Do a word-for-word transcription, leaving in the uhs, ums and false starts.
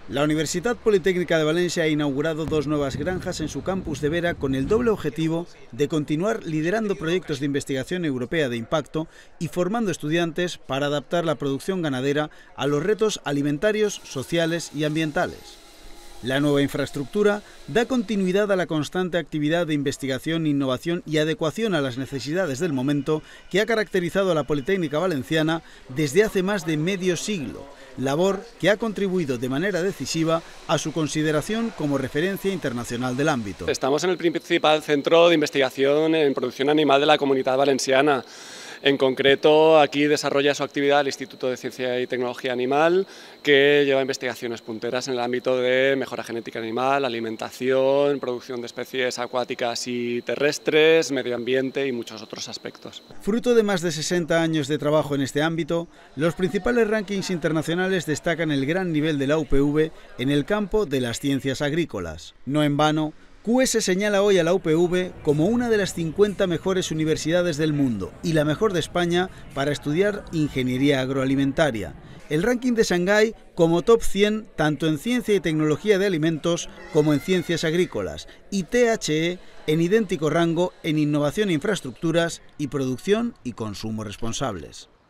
La Universidad Politécnica de Valencia ha inaugurado dos nuevas granjas en su campus de Vera con el doble objetivo de continuar liderando proyectos de investigación europea de impacto y formando estudiantes para adaptar la producción ganadera a los retos alimentarios, sociales y ambientales. La nueva infraestructura da continuidad a la constante actividad de investigación, innovación y adecuación a las necesidades del momento que ha caracterizado a la Politécnica Valenciana desde hace más de medio siglo, labor que ha contribuido de manera decisiva a su consideración como referencia internacional del ámbito. Estamos en el principal centro de investigación en producción animal de la Comunitat Valenciana. En concreto, aquí desarrolla su actividad el Instituto de Ciencia y Tecnología Animal, que lleva investigaciones punteras en el ámbito de mejora genética animal, alimentación, producción de especies acuáticas y terrestres, medio ambiente y muchos otros aspectos. Fruto de más de sesenta años de trabajo en este ámbito, los principales rankings internacionales destacan el gran nivel de la U P V en el campo de las ciencias agrícolas. No en vano, Q S señala hoy a la U P V como una de las cincuenta mejores universidades del mundo y la mejor de España para estudiar ingeniería agroalimentaria. El ranking de Shanghái como top cien tanto en ciencia y tecnología de alimentos como en ciencias agrícolas, y T H E en idéntico rango en innovación e infraestructuras y producción y consumo responsables.